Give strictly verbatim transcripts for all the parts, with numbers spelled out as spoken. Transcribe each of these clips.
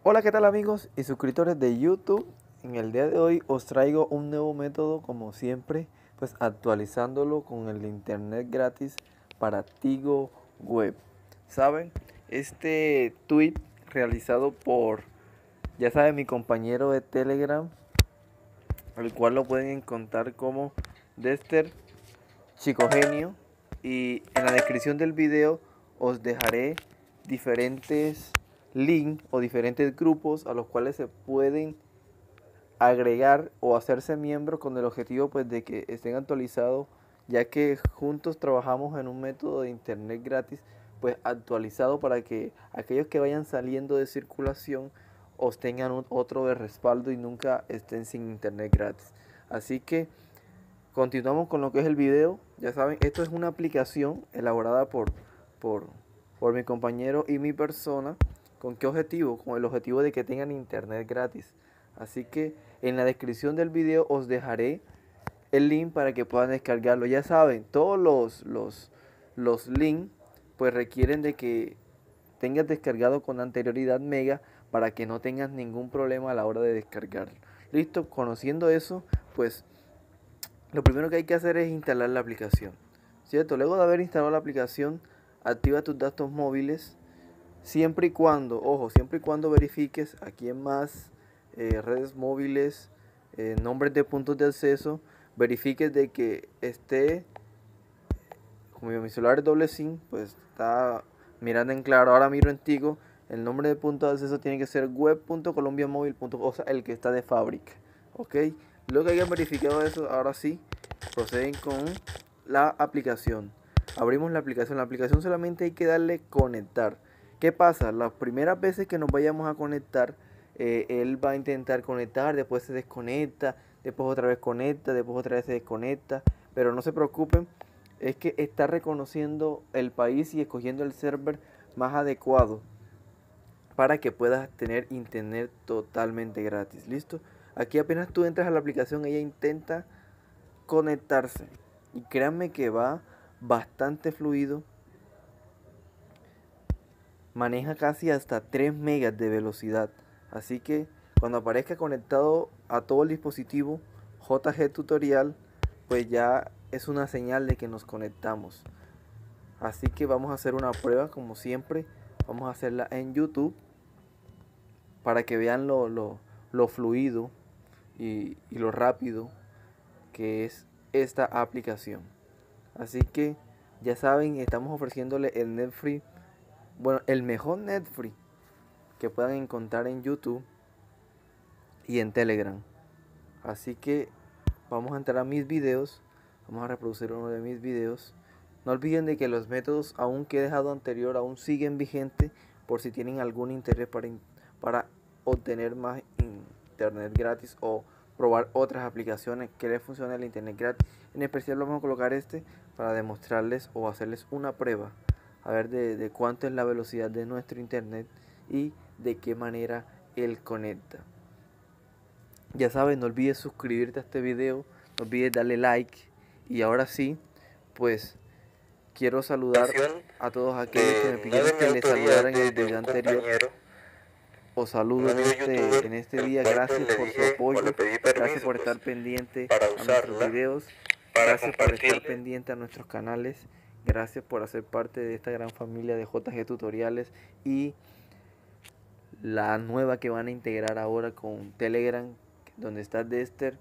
Hola, ¿qué tal amigos y suscriptores de YouTube? En el día de hoy os traigo un nuevo método, como siempre, pues actualizándolo con el internet gratis para Tigo Web. ¿Saben? Este tweet realizado por, ya saben, mi compañero de Telegram, el cual lo pueden encontrar como Dexter Chico Genio, y en la descripción del video os dejaré diferentes links o diferentes grupos a los cuales se pueden agregar o hacerse miembros con el objetivo pues de que estén actualizados, ya que juntos trabajamos en un método de internet gratis pues actualizado para que aquellos que vayan saliendo de circulación os tengan un otro de respaldo y nunca estén sin internet gratis. Así que continuamos con lo que es el video. Ya saben, esto es una aplicación elaborada por, por, por mi compañero y mi persona. ¿Con qué objetivo? Con el objetivo de que tengan internet gratis. Así que en la descripción del video os dejaré el link para que puedan descargarlo. Ya saben, todos los, los, los links pues requieren de que tengas descargado con anterioridad Mega para que no tengas ningún problema a la hora de descargarlo. Listo, conociendo eso, pues lo primero que hay que hacer es instalar la aplicación, ¿cierto? Luego de haber instalado la aplicación, activa tus datos móviles, siempre y cuando, ojo, siempre y cuando verifiques aquí en más, eh, redes móviles, eh, nombres de puntos de acceso, verifiques de que esté, como mi celular es doble SIM, pues está mirando en claro. Ahora miro en Tigo, el nombre de punto de acceso tiene que ser web punto colombiamóvil punto com, o sea, el que está de fábrica, ¿ok? Luego que hayan verificado eso, ahora sí, proceden con la aplicación. Abrimos la aplicación. La aplicación solamente hay que darle conectar. ¿Qué pasa? Las primeras veces que nos vayamos a conectar, eh, él va a intentar conectar, después se desconecta, después otra vez conecta, después otra vez se desconecta. Pero no se preocupen, es que está reconociendo el país y escogiendo el server más adecuado para que puedas tener internet totalmente gratis. ¿Listo? Aquí apenas tú entras a la aplicación, ella intenta conectarse y créanme que va bastante fluido. Maneja casi hasta tres megas de velocidad, así que cuando aparezca conectado a todo el dispositivo J G Tutorial, pues ya es una señal de que nos conectamos. Así que vamos a hacer una prueba, como siempre vamos a hacerla en YouTube para que vean lo, lo, lo fluido y, y lo rápido que es esta aplicación. Así que ya saben, estamos ofreciéndole el Netflix, bueno, el mejor Netflix que puedan encontrar en YouTube y en Telegram. Así que vamos a entrar a mis videos, vamos a reproducir uno de mis videos. No olviden de que los métodos aún que he dejado anterior aún siguen vigentes por si tienen algún interés para, para obtener más internet gratis o probar otras aplicaciones que les funcione el internet gratis. En especial vamos a colocar este para demostrarles o hacerles una prueba a ver de, de cuánto es la velocidad de nuestro internet y de qué manera él conecta. Ya sabes, no olvides suscribirte a este video, no olvides darle like. Y ahora sí, pues quiero saludar a todos aquellos que me pidieron que les saludara en el video anterior. Os saludo en este, en este día, gracias por su apoyo, gracias por estar pendiente a nuestros videos, gracias por estar pendiente a nuestros canales, gracias por hacer parte de esta gran familia de J G Tutoriales y la nueva que van a integrar ahora con Telegram, donde está Dexter,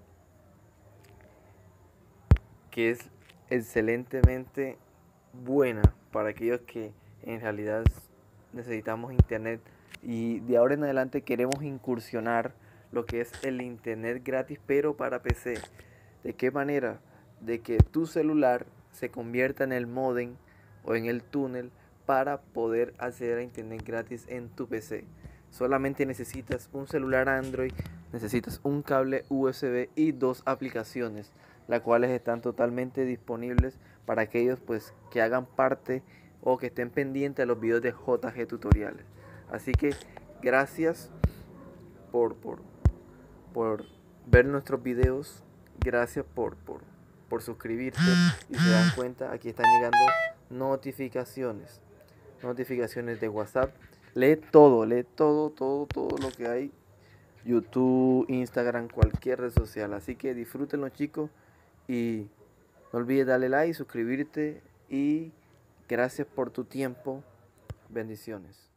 que es excelentemente buena para aquellos que en realidad necesitamos internet y de ahora en adelante queremos incursionar lo que es el internet gratis pero para P C. ¿De qué manera? De que tu celular se convierta en el modem o en el túnel para poder acceder a internet gratis en tu P C. Solamente necesitas un celular Android, necesitas un cable U S B y dos aplicaciones, las cuales están totalmente disponibles para aquellos pues que hagan parte o que estén pendientes de los videos de J G Tutoriales. Así que gracias por, por, por ver nuestros videos, gracias por, por, por suscribirse y se dan cuenta, aquí están llegando notificaciones, notificaciones de WhatsApp, lee todo, lee todo, todo, todo lo que hay. YouTube, Instagram, cualquier red social. Así que disfrútenlo, chicos, y no olvides darle like, suscribirte y gracias por tu tiempo. Bendiciones.